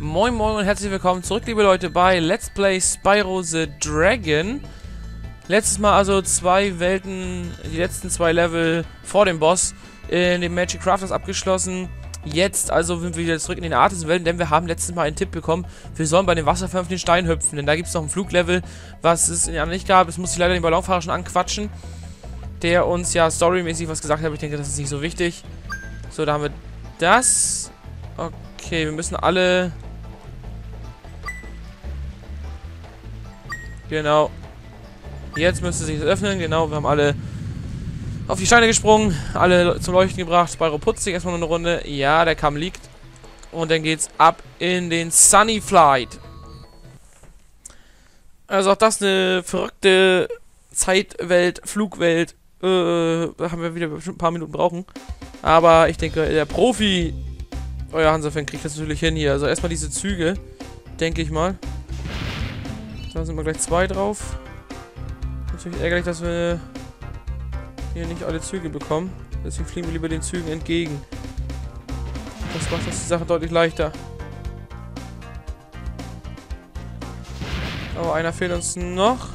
Moin Moin und herzlich willkommen zurück, liebe Leute, bei Let's Play Spyro the Dragon. Letztes Mal also zwei Welten, die letzten zwei Level vor dem Boss in dem Magic Crafters abgeschlossen. Jetzt also sind wir wieder zurück in den Artis-Welten, denn wir haben letztes Mal einen Tipp bekommen, wir sollen bei den Wasserfällen auf den Stein hüpfen, denn da gibt es noch ein Fluglevel, was es in den anderen nicht gab. Es muss ich leider den Ballonfahrer schon anquatschen, der uns ja storymäßig was gesagt hat. Ich denke, das ist nicht so wichtig. So, da haben wir das. Okay, wir müssen alle... Genau. Jetzt müsste sich das öffnen. Genau, wir haben alle auf die Steine gesprungen, alle zum Leuchten gebracht. Spyro putzt sich erstmal noch eine Runde. Ja, der Kamm liegt. Und dann geht's ab in den Sunny Flight. Also auch das eine verrückte Zeitwelt, Flugwelt. Da haben wir wieder bestimmt ein paar Minuten brauchen. Aber ich denke, der Profi, euer Hansa-Fan, kriegt das natürlich hin hier. Also erstmal diese Züge, denke ich mal. Da sind wir gleich zwei drauf. Natürlich ärgerlich, dass wir hier nicht alle Züge bekommen. Deswegen fliegen wir lieber den Zügen entgegen. Das macht uns die Sache deutlich leichter. Aber einer fehlt uns noch.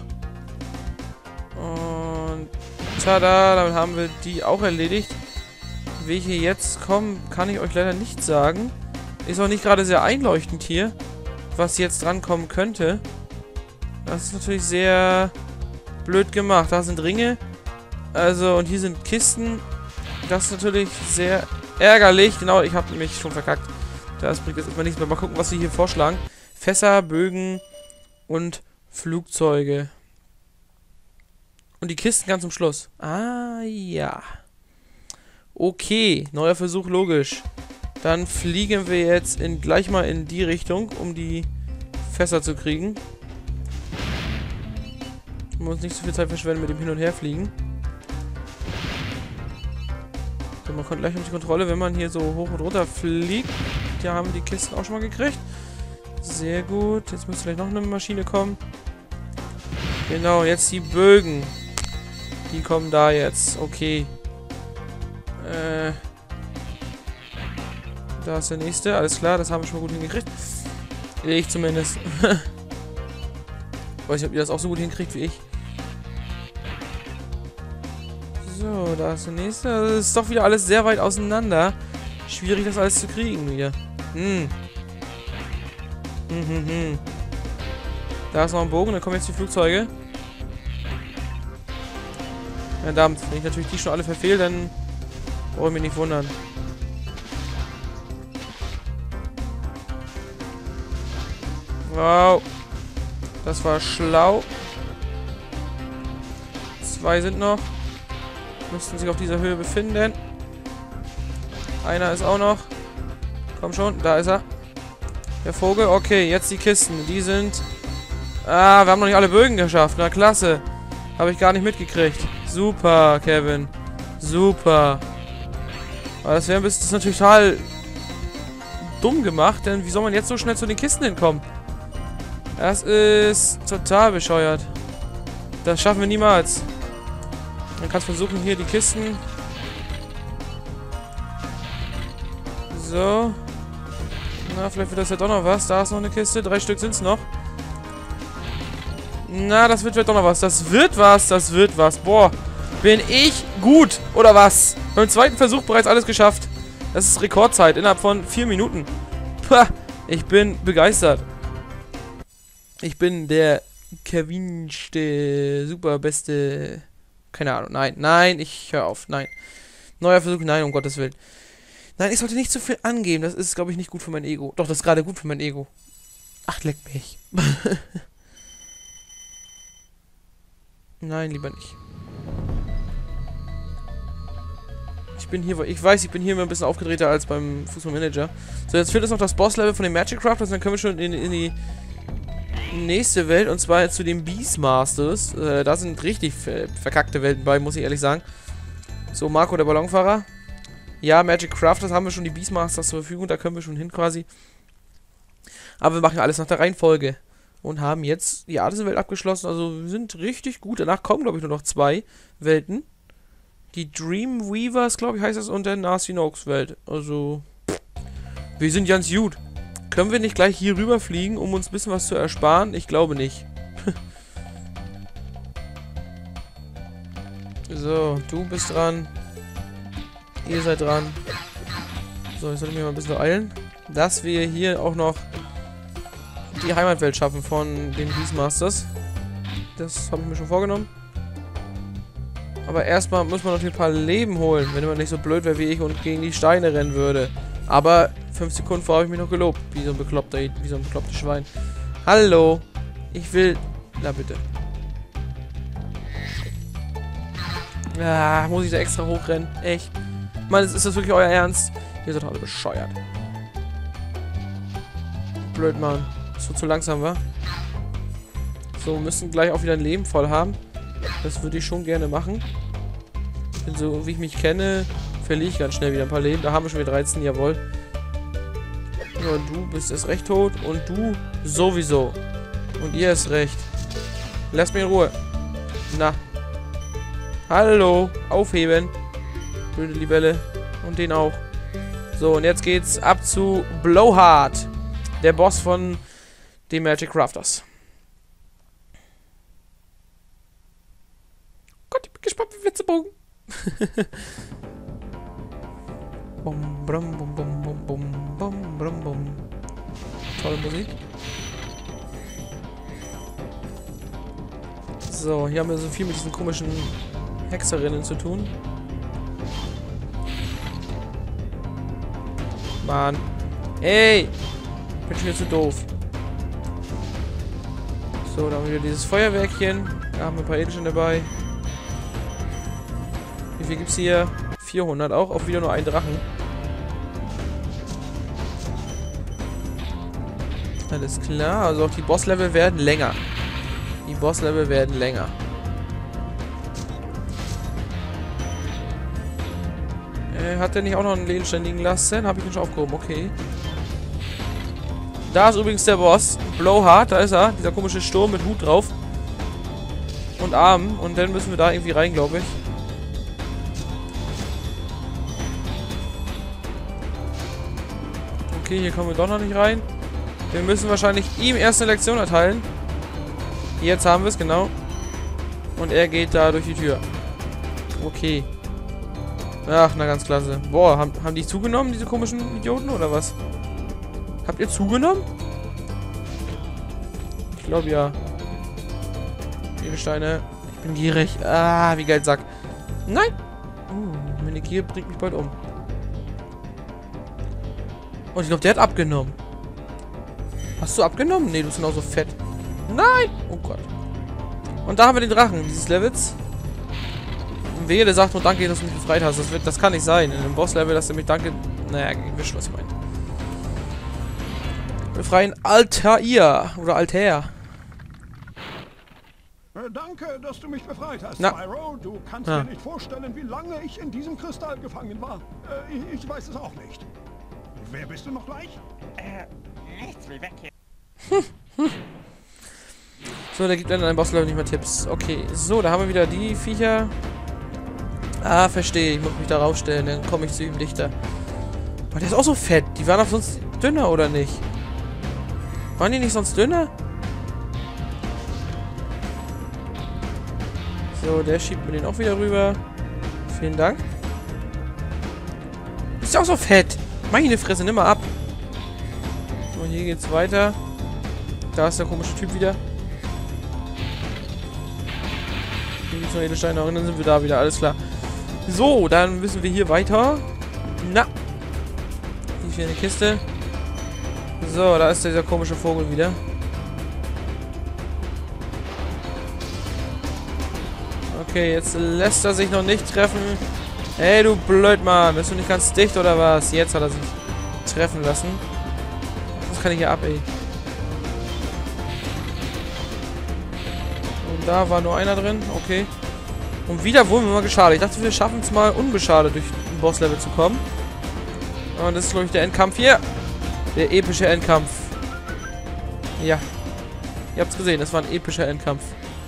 Und tada, damit haben wir die auch erledigt. Welche jetzt kommen, kann ich euch leider nicht sagen. Ist auch nicht gerade sehr einleuchtend hier, was jetzt drankommen könnte. Das ist natürlich sehr blöd gemacht. Da sind Ringe. Also, und hier sind Kisten. Das ist natürlich sehr ärgerlich. Genau, ich habe mich schon verkackt. Das bringt jetzt erstmal nichts mehr. Mal gucken, was sie hier vorschlagen. Fässer, Bögen und Flugzeuge. Und die Kisten ganz zum Schluss. Ah, ja. Okay, neuer Versuch, logisch. Dann fliegen wir jetzt gleich mal in die Richtung, um die Fässer zu kriegen. Wir müssen nicht so viel Zeit verschwenden mit dem Hin- und Herfliegen. So, man kommt gleich auf die Kontrolle, wenn man hier so hoch und runter fliegt. Die haben die Kisten auch schon mal gekriegt. Sehr gut. Jetzt müsste vielleicht noch eine Maschine kommen. Genau, jetzt die Bögen. Die kommen da jetzt. Okay. Da ist der nächste. Alles klar, das haben wir schon mal gut hingekriegt. Ich zumindest. Weiß nicht, ob ihr das auch so gut hinkriegt wie ich. So, da ist der nächste. Also, das ist doch wieder alles sehr weit auseinander. Schwierig, das alles zu kriegen hier. Da ist noch ein Bogen, dann kommen jetzt die Flugzeuge. Verdammt, wenn ich natürlich die schon alle verfehle, dann brauche ich mich nicht wundern. Wow. Das war schlau. Zwei sind noch. Müssten sich auf dieser Höhe befinden. Einer ist auch noch. Komm schon, da ist er. Der Vogel. Okay, jetzt die Kisten. Die sind... Ah, wir haben noch nicht alle Bögen geschafft. Na, klasse. Habe ich gar nicht mitgekriegt. Super, Kevin. Super. Aber das wäre das ist natürlich total dumm gemacht, denn wie soll man jetzt so schnell zu den Kisten hinkommen? Das ist total bescheuert. Das schaffen wir niemals. Dann kannst du versuchen, hier die Kisten. So. Na, vielleicht wird das ja doch noch was. Da ist noch eine Kiste. 3 Stück sind es noch. Na, das wird vielleicht doch noch was. Das wird was. Das wird was. Boah. Bin ich gut. Oder was? Beim zweiten Versuch bereits alles geschafft. Das ist Rekordzeit. Innerhalb von 4 Minuten. Pah. Ich bin begeistert. Ich bin der Kevinste, super beste... Keine Ahnung. Nein, nein, ich höre auf. Nein. Neuer Versuch. Nein, um Gottes Willen. Nein, ich sollte nicht zu viel angeben. Das ist, glaube ich, nicht gut für mein Ego. Doch, das ist gerade gut für mein Ego. Ach, leck mich. Nein, lieber nicht. Ich bin hier, ich weiß, ich bin hier immer ein bisschen aufgedrehter als beim Fußballmanager. So, jetzt fehlt uns noch das Boss-Level von den Magic Crafters. Dann können wir schon in die nächste Welt, und zwar zu den Beastmasters. Da sind richtig verkackte Welten bei, muss ich ehrlich sagen. So, Marco, der Ballonfahrer. Ja, Magic Crafters haben wir schon die Beastmasters zur Verfügung, da können wir schon hin quasi. Aber wir machen alles nach der Reihenfolge. Und haben jetzt die Artis-Welt abgeschlossen, also wir sind richtig gut. Danach kommen, glaube ich, nur noch 2 Welten. Die Dreamweavers, glaube ich, heißt das, und der Nasty Noaks Welt. Also, wir sind ganz gut. Können wir nicht gleich hier rüberfliegen, um uns ein bisschen was zu ersparen? Ich glaube nicht. So, du bist dran. Ihr seid dran. So, jetzt sollte ich mir mal ein bisschen eilen. Dass wir hier auch noch die Heimatwelt schaffen von den Beastmasters. Das habe ich mir schon vorgenommen. Aber erstmal muss man noch ein paar Leben holen, wenn man nicht so blöd wäre wie ich und gegen die Steine rennen würde. Aber 5 Sekunden vorher habe ich mich noch gelobt. Wie so ein beklopptes Schwein. Hallo. Ich will... Na bitte. Ah, muss ich da extra hochrennen? Echt? Mann, ist das wirklich euer Ernst? Ihr seid alle bescheuert. Blöd, Mann. Das wird zu langsam, wa? So, wir müssen gleich auch wieder ein Leben voll haben. Das würde ich schon gerne machen. Denn so wie ich mich kenne, verliere ich ganz schnell wieder ein paar Leben. Da haben wir schon wieder 13, jawohl. Ja, und du bist erst recht tot. Und du sowieso. Und ihr erst recht. Lasst mich in Ruhe. Na. Hallo. Aufheben. Blöde Libelle. Und den auch. So, und jetzt geht's ab zu Blowhard. Der Boss von den Magic Crafters. Gott, ich bin gespannt wie Blitzebogen. Bum, brum, bum, bum, bum, bum, bum, bum, bum. Tolle Musik. So, hier haben wir so viel mit diesen komischen Hexerinnen zu tun. Mann. Ey! Ich bin schon wieder zu doof. So, da haben wir wieder dieses Feuerwerkchen. Da haben wir ein paar Edelsteine dabei. Wie viel gibt's hier? 400 auch. Auch wieder nur ein Drachen. Alles klar. Also auch die Bosslevel werden länger. Die Bosslevel werden länger. Hat der nicht auch noch einen Edelstein liegen lassen? Habe ich den schon aufgehoben. Okay. Da ist übrigens der Boss. Blowhard. Da ist er. Dieser komische Sturm mit Hut drauf. Und Armen. Und dann müssen wir da irgendwie rein, glaube ich. Okay, hier kommen wir doch noch nicht rein. Wir müssen wahrscheinlich ihm erst eine Lektion erteilen. Jetzt haben wir es, genau. Und er geht da durch die Tür. Okay. Ach, na ganz klasse. Boah, haben die zugenommen, diese komischen Idioten, oder was? Habt ihr zugenommen? Ich glaube ja. Edelsteine. Ich bin gierig. Ah, wie geil, Sack. Nein! Meine Gier bringt mich bald um. Und ich glaube, der hat abgenommen. Hast du abgenommen? Nee, du bist genauso fett. Nein! Oh Gott. Und da haben wir den Drachen dieses Levels. Und wehe, der sagt nur danke, dass du mich befreit hast. Das kann nicht sein. In einem Boss-Level, dass er mich danke... Naja, ihr wisst, was ich meine. Befreien Altair. Oder Altair. Danke, dass du mich befreit hast, Na. Spyro. Du kannst dir nicht vorstellen, wie lange ich in diesem Kristall gefangen war. Ich weiß es auch nicht. Wer bist du noch gleich? Nichts wie weg hier. So, der gibt dann einem Boss-Level nicht mehr Tipps. Okay, so, da haben wir wieder die Viecher. Ah, verstehe. Ich muss mich da raufstellen, dann komme ich zu ihm dichter. Aber der ist auch so fett. Die waren doch sonst dünner, oder nicht? Waren die nicht sonst dünner? So, der schiebt mir den auch wieder rüber. Vielen Dank. Ist ja auch so fett. Meine Fresse, nimm mal ab. So, hier geht's weiter. Da ist der komische Typ wieder. Hier gibt's noch Edelsteine und dann sind wir da wieder. Alles klar. So, dann müssen wir hier weiter. Na. Hier ist wieder eine Kiste. So, da ist dieser komische Vogel wieder. Okay, jetzt lässt er sich noch nicht treffen. Ey, du Blödmann. Bist du nicht ganz dicht, oder was? Jetzt hat er sich treffen lassen. Was kann ich hier ab, ey? Und da war nur einer drin. Okay. Und wieder wurden wir mal geschadet. Ich dachte, wir schaffen es mal unbeschadet durch ein Bosslevel zu kommen. Und das ist, glaube ich, der Endkampf hier. Der epische Endkampf. Ja. Ihr habt es gesehen, das war ein epischer Endkampf.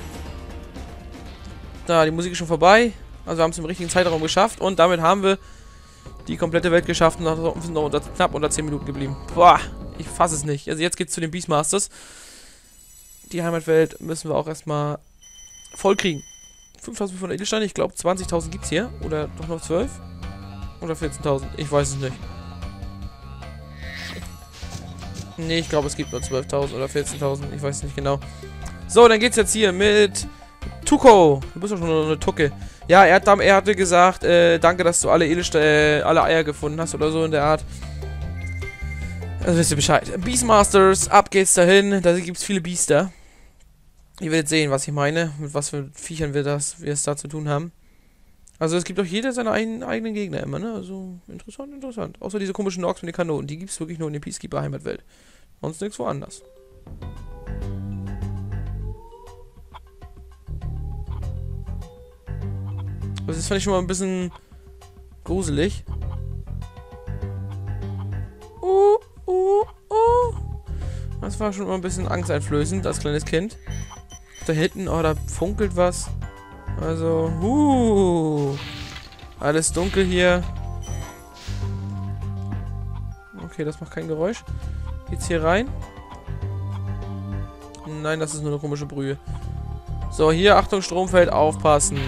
Da, die Musik ist schon vorbei. Also wir haben es im richtigen Zeitraum geschafft. Und damit haben wir die komplette Welt geschafft. Und sind noch knapp unter 10 Minuten geblieben. Boah, Ich fasse es nicht. Also jetzt geht's zu den Beastmasters. Die Heimatwelt müssen wir auch erstmal voll kriegen. 5.500 Edelsteine, ich glaube 20.000 gibt's hier. Oder doch noch 12? Oder 14.000? Ich weiß es nicht. Nee, ich glaube es gibt nur 12.000 oder 14.000. Ich weiß es nicht genau. So, dann geht's jetzt hier mit Tuko. Du bist doch schon eine Tucke. Ja, er hatte gesagt, danke, dass du alle alle Eier gefunden hast oder so in der Art. Also wisst ihr Bescheid. Beastmasters, ab geht's dahin. Da gibt's viele Biester. Ihr werdet sehen, was ich meine. Mit was für Viechern wir es da zu tun haben. Also es gibt auch jeder seine eigenen Gegner immer, ne? Also interessant, interessant. Außer diese komischen Orks mit den Kanonen. Die gibt's wirklich nur in der Peacekeeper-Heimatwelt. Sonst nichts woanders. Also das fand ich schon mal ein bisschen gruselig. Das war schon mal ein bisschen angsteinflößend als kleines Kind. Da hinten, oh, da funkelt was. Also, alles dunkel hier. Okay, das macht kein Geräusch. Geht's hier rein? Nein, das ist nur eine komische Brühe. So, hier, Achtung, Stromfeld, aufpassen.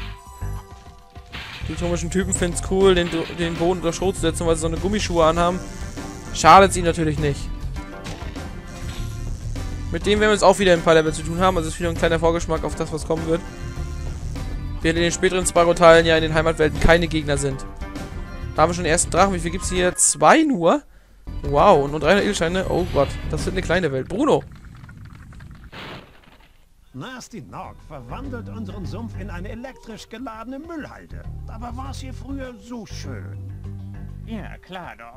Die komischen Typen finden es cool, den Boden unter Schrot zu setzen, weil sie so eine Gummischuhe anhaben. Schadet es ihnen natürlich nicht. Mit dem werden wir jetzt auch wieder ein paar Level zu tun haben. Also ist wieder ein kleiner Vorgeschmack auf das, was kommen wird. Während in den späteren Spyro-Teilen ja in den Heimatwelten keine Gegner sind. Da haben wir schon den ersten Drachen. Wie viel gibt es hier? 2 nur? Wow, und nur 300 Edelsteine. Oh Gott, das wird eine kleine Welt. Bruno! Nasty Nog verwandelt unseren Sumpf in eine elektrisch geladene Müllhalde. Dabei war es hier früher so schön. Ja, klar doch.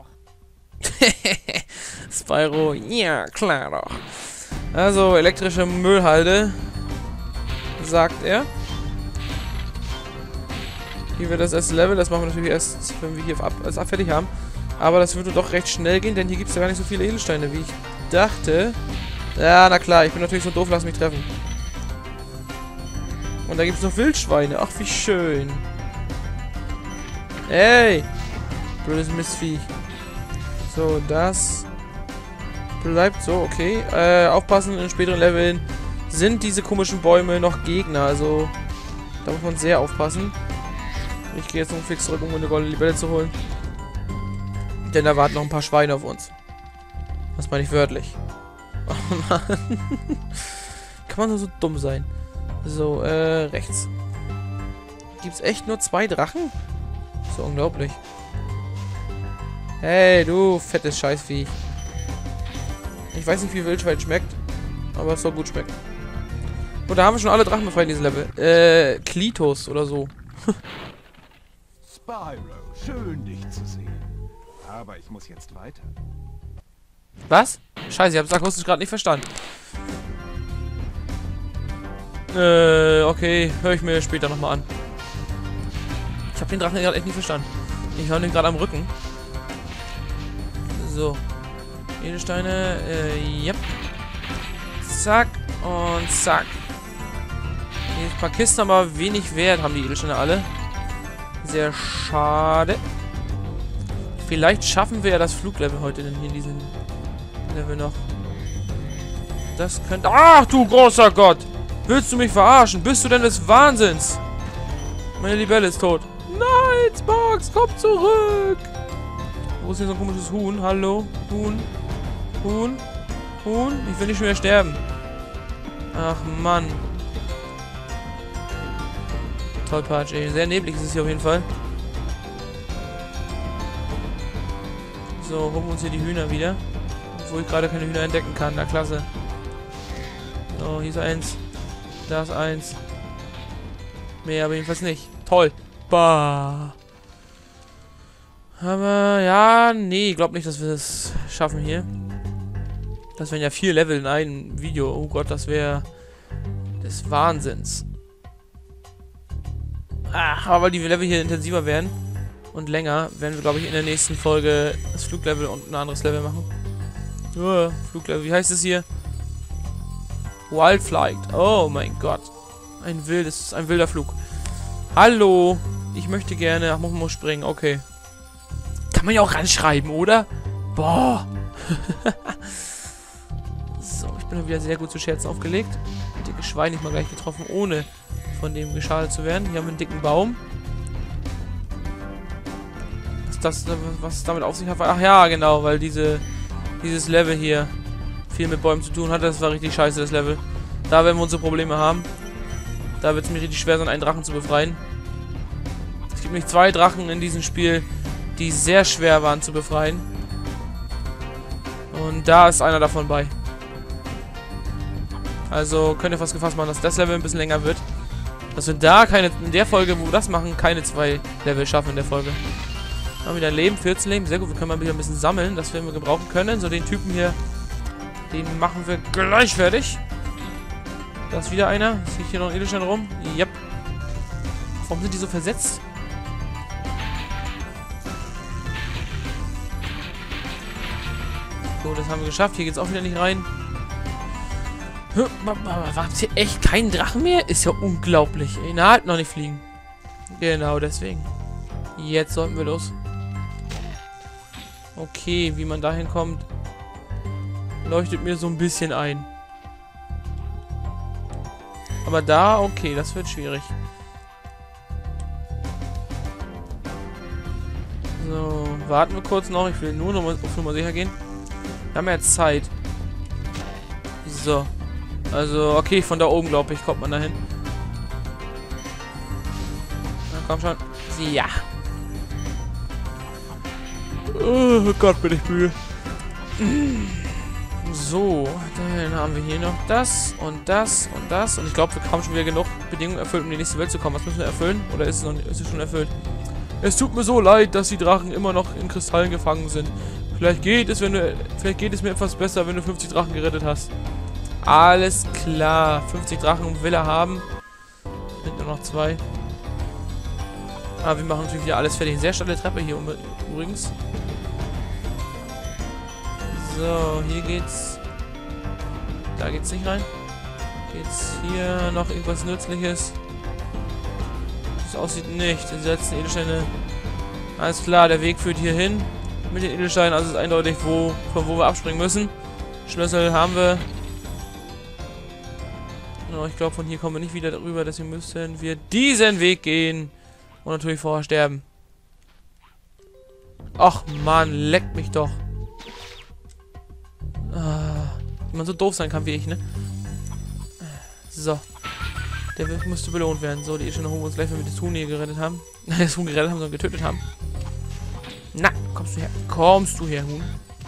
Spyro, ja, klar doch. Also, elektrische Müllhalde, sagt er. Hier wird das erste Level, das machen wir natürlich erst, wenn wir hier alles fertig haben. Aber das würde doch recht schnell gehen, denn hier gibt es ja gar nicht so viele Edelsteine, wie ich dachte. Ja, na klar, ich bin natürlich so doof, lass mich treffen. Und da gibt es noch Wildschweine, ach wie schön. Ey! Blödes Mistviech. So, das bleibt so, okay. Aufpassen, in den späteren Leveln sind diese komischen Bäume noch Gegner, also da muss man sehr aufpassen. Ich gehe jetzt noch fix zurück, um eine goldene Libelle zu holen. Denn da warten noch ein paar Schweine auf uns. Das meine ich wörtlich. Oh Mann. Kann man nur so dumm sein. So, rechts. Gibt's echt nur 2 Drachen? So unglaublich. Hey, du fettes Scheißviech. Ich weiß nicht, wie Wildschwein schmeckt, aber es soll gut schmecken. Oh, da haben wir schon alle Drachen befreit in diesem Level. Klitos oder so. Spyro, schön dich zu sehen. Aber ich muss jetzt weiter. Was? Scheiße, ich hab's akustisch gerade nicht verstanden. Okay, höre ich mir später nochmal an. Ich habe den Drachen gerade echt nicht verstanden. Ich höre den gerade am Rücken. So. Edelsteine, yep. Zack und zack. Hier ein paar Kisten, aber wenig Wert haben die Edelsteine alle. Sehr schade. Vielleicht schaffen wir ja das Fluglevel heute in diesem Level noch. Das könnte... Ach du großer Gott! Willst du mich verarschen? Bist du denn des Wahnsinns? Meine Libelle ist tot. Nein, Sparks, komm zurück! Wo ist hier so ein komisches Huhn? Hallo? Huhn? Huhn? Huhn? Ich will nicht schon mehr sterben. Ach, Mann. Tollpatsch, ey. Sehr neblig ist es hier auf jeden Fall. So, holen wir uns hier die Hühner wieder. Obwohl ich gerade keine Hühner entdecken kann. Na, klasse. So, hier ist eins. Da ist eins. Mehr aber jedenfalls nicht. Toll. Bah. Aber, ja, nee, ich glaube nicht, dass wir das schaffen hier. Das wären ja 4 Level in einem Video. Oh Gott, das wäre des Wahnsinns. Ach, aber weil die Level hier intensiver werden und länger, werden wir, glaube ich, in der nächsten Folge das Fluglevel und ein anderes Level machen. Fluglevel, wie heißt es hier? Wildflight. Oh mein Gott. Ein wilder Flug. Hallo. Ich möchte gerne... Ach, muss springen. Okay. Kann man ja auch ranschreiben, oder? Boah. So, ich bin wieder sehr gut zu Scherzen aufgelegt. Dicke Schwein nicht mal gleich getroffen, ohne von dem geschadet zu werden. Hier haben wir einen dicken Baum. Was es damit auf sich hat? Ach ja, genau, weil dieses Level hier viel mit Bäumen zu tun hat. Das war richtig scheiße, das Level. Da werden wir unsere Probleme haben. Da wird es mir richtig schwer sein, einen Drachen zu befreien. Es gibt nämlich 2 Drachen in diesem Spiel, die sehr schwer waren zu befreien. Und da ist einer davon bei. Also könnt ihr fast gefasst machen, dass das Level ein bisschen länger wird. Dass wir da in der Folge, wo wir das machen, keine 2 Level schaffen in der Folge. Haben wieder ein Leben, 14 Leben. Sehr gut, wir können mal wieder ein bisschen sammeln. Das werden wir gebrauchen können. So, den Typen hier, den machen wir gleich fertig. Da ist wieder einer. Sehe ich hier noch ein Edelstein rum? Yep. Warum sind die so versetzt? So, das haben wir geschafft. Hier geht's auch wieder nicht rein. War hier echt kein Drachen mehr? Ist ja unglaublich. Ey, na, halt noch nicht fliegen. Genau, deswegen. Jetzt sollten wir los. Okay, wie man dahin kommt, leuchtet mir so ein bisschen ein. Aber da, okay, das wird schwierig. So, warten wir kurz noch. Ich will nur noch auf Nummer sicher gehen. Wir haben ja jetzt Zeit. So. Also, okay, von da oben, glaube ich, kommt man dahin. Na, komm schon. Ja. Oh Gott, bin ich müde. So, dann haben wir hier noch das und das und das. Und ich glaube, wir haben schon wieder genug Bedingungen erfüllt, um in die nächste Welt zu kommen. Was müssen wir erfüllen? Oder ist es schon erfüllt? Es tut mir so leid, dass die Drachen immer noch in Kristallen gefangen sind. Vielleicht geht es mir etwas besser, wenn du 50 Drachen gerettet hast. Alles klar. 50 Drachen will er haben. Sind nur noch 2. Aber wir machen natürlich wieder alles fertig. Sehr steile Treppe hier übrigens. So, hier geht's. Da geht's nicht rein. Geht's hier noch irgendwas Nützliches? Das aussieht nicht. Die letzten Edelsteine. Alles klar, der Weg führt hier hin. Mit den Edelsteinen, also ist eindeutig, von wo wir abspringen müssen. Schlüssel haben wir. No, ich glaube, von hier kommen wir nicht wieder rüber, deswegen müssen wir diesen Weg gehen. Und natürlich vorher sterben. Ach man, leckt mich doch. Wenn man so doof sein kann wie ich, ne? So. Der müsste belohnt werden. So, die Edelsteine holen wir uns gleich, wenn wir das Huhn hier gerettet haben. Nein, das Huhn gerettet haben, sondern getötet haben. Na, kommst du her. Kommst du her, Huhn.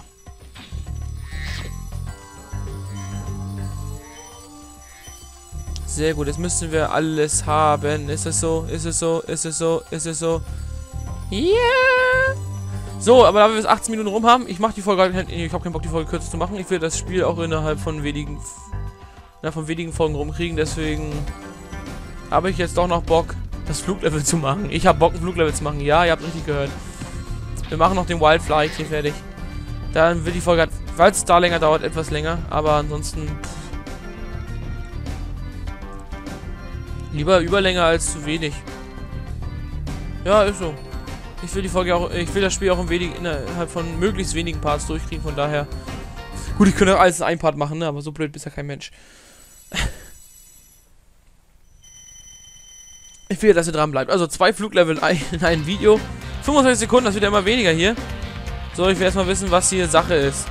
Sehr gut, jetzt müssen wir alles haben. Ist es so? Ist es so? Ist es so? Ist es so? Ja! Yeah. So, aber da wir bis 18 Minuten rum haben, ich mache die Folge halt, ich habe keinen Bock, die Folge kürzer zu machen. Ich will das Spiel auch innerhalb von wenigen Folgen rumkriegen, deswegen habe ich jetzt doch noch Bock, das Fluglevel zu machen. Ich habe Bock, ein Fluglevel zu machen. Ja, ihr habt richtig gehört. Wir machen noch den Wildflight hier fertig. Dann wird die Folge, falls es da länger dauert, etwas länger, aber ansonsten lieber überlänger als zu wenig. Ja, ist so. Ich will die Folge auch, ich will das Spiel auch innerhalb von möglichst wenigen Parts durchkriegen, von daher. Gut, ich könnte alles in einem Part machen, ne? Aber so blöd bist ja kein Mensch. Ich will, dass ihr dran bleibt. Also 2 Fluglevel in einem Video. 25 Sekunden, das wird ja immer weniger hier. So, ich will erstmal wissen, was hier Sache ist.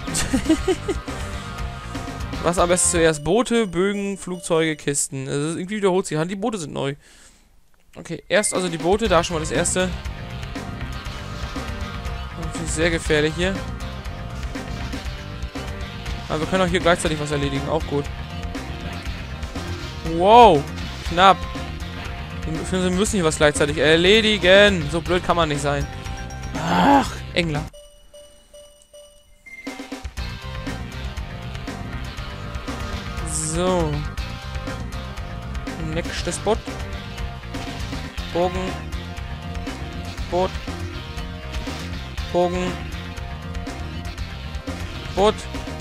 Was am besten zuerst? Boote, Bögen, Flugzeuge, Kisten. Also irgendwie wiederholt sich. Die Boote sind neu. Okay, erst also die Boote. Da schon mal das erste. Natürlich sehr gefährlich hier. Aber wir können auch hier gleichzeitig was erledigen. Auch gut. Wow. Knapp. Wir müssen hier was gleichzeitig erledigen. So blöd kann man nicht sein. Ach, Engler. So. Nächstes Boot. Bogen. Boot. Bogen. Boot.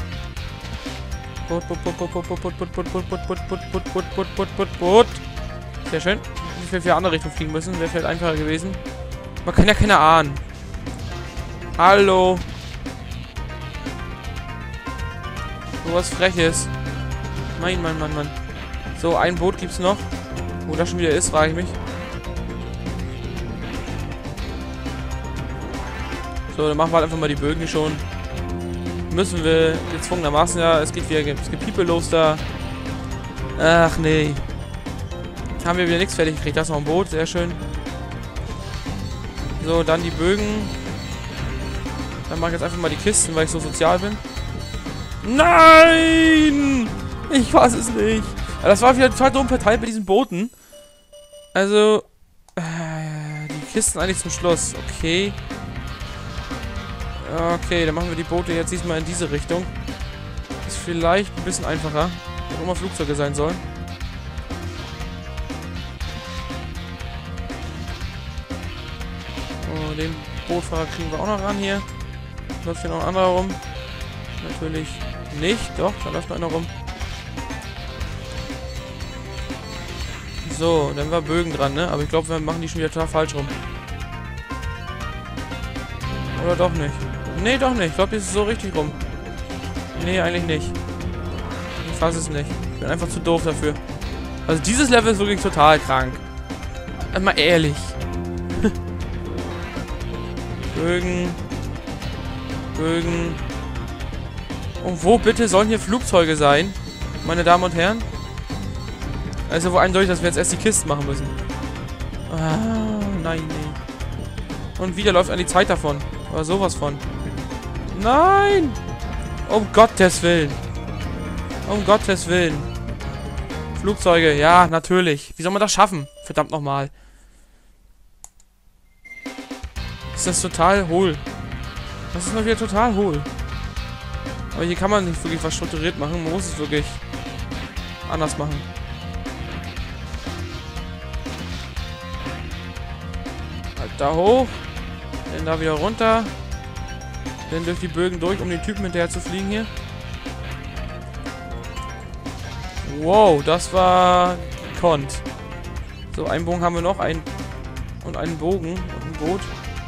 Boot. Sehr schön. Ich will für andere Richtung fliegen müssen. Wäre vielleicht einfacher gewesen. Man kann ja keine ahnen. Hallo. Sowas Freches. Mann. So, ein Boot gibt's noch. Wo das schon wieder ist, frage ich mich. So, dann machen wir halt einfach mal die Bögen schon. Müssen wir gezwungenermaßen, ja. Es geht wieder Gepiepel los da. Ach, nee. Haben wir wieder nichts fertig gekriegt. Das ist noch ein Boot, sehr schön. So, dann die Bögen. Dann mache ich jetzt einfach mal die Kisten, weil ich so sozial bin. Nein! Ich weiß es nicht. Aber das war wieder total dumm verteilt bei diesen Booten. Also, die Kisten eigentlich zum Schluss. Okay. Okay, dann machen wir die Boote jetzt diesmal in diese Richtung. Ist vielleicht ein bisschen einfacher. Wo immer Flugzeuge sein sollen. Oh, den Bootfahrer kriegen wir auch noch ran hier. Läuft hier noch ein anderer rum? Natürlich nicht. Doch, da läuft noch einer rum. So, dann war Bögen dran, ne? Aber ich glaube, wir machen die schon wieder total falsch rum. Oder doch nicht? Nee, doch nicht. Ich glaube, das ist so richtig rum. Nee, eigentlich nicht. Ich fasse es nicht. Ich bin einfach zu doof dafür. Also dieses Level ist wirklich total krank. Mal ehrlich. Bögen. Bögen. Und wo bitte sollen hier Flugzeuge sein? Meine Damen und Herren? Also wo eindeutig, dass wir jetzt erst die Kisten machen müssen. Ah, nein, nee. Und wieder läuft an die Zeit davon. Oder sowas von. Nein! Um Gottes Willen. Um Gottes Willen. Flugzeuge, ja, natürlich. Wie soll man das schaffen? Verdammt nochmal. Ist das total hohl. Das ist noch wieder total hohl. Aber hier kann man nicht wirklich was strukturiert machen. Man muss es wirklich anders machen. Halt da hoch. Dann da wieder runter. Dann durch die Bögen durch, um den Typen hinterher zu fliegen hier. Wow, das war gekonnt. So, einen Bogen haben wir noch. Und einen Bogen und ein Boot.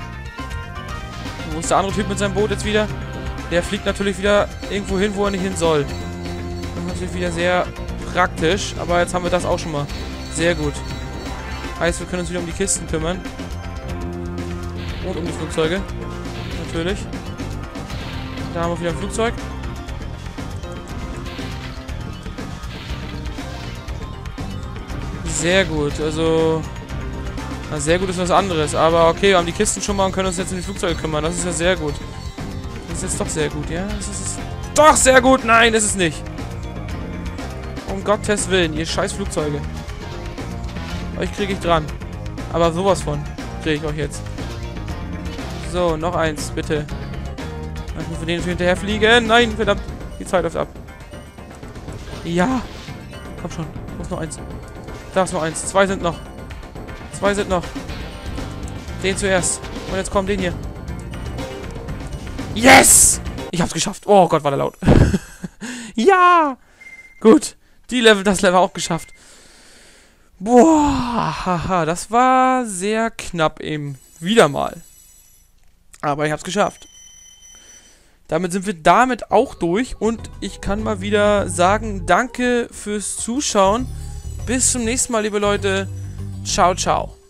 Wo ist der andere Typ mit seinem Boot jetzt wieder? Der fliegt natürlich wieder irgendwo hin, wo er nicht hin soll. Das ist natürlich wieder sehr praktisch. Aber jetzt haben wir das auch schon mal. Sehr gut. Heißt, wir können uns wieder um die Kisten kümmern. Und um die Flugzeuge. Natürlich. Da haben wir wieder ein Flugzeug. Sehr gut. Also... Na, sehr gut ist was anderes. Aber okay, wir haben die Kisten schon mal und können uns jetzt um die Flugzeuge kümmern. Das ist ja sehr gut. Das ist jetzt doch sehr gut, ja? Das ist doch sehr gut! Nein, ist es nicht! Um Gottes Willen, ihr scheiß Flugzeuge. Euch kriege ich dran. Aber sowas von kriege ich euch jetzt. So, noch eins, bitte. Ich muss von denen hinterher fliegen. Nein, verdammt. Die Zeit läuft ab. Ja. Komm schon. Wo ist noch eins? Da ist noch eins. Zwei sind noch. Zwei sind noch. Den zuerst. Und jetzt kommt den hier. Yes! Ich hab's geschafft. Oh Gott, war der laut. Ja! Gut. Das Level auch geschafft. Boah. Haha. Das war sehr knapp eben. Wieder mal. Aber ich hab's geschafft. Damit sind wir auch durch. Und ich kann mal wieder sagen, danke fürs Zuschauen. Bis zum nächsten Mal, liebe Leute. Ciao, ciao.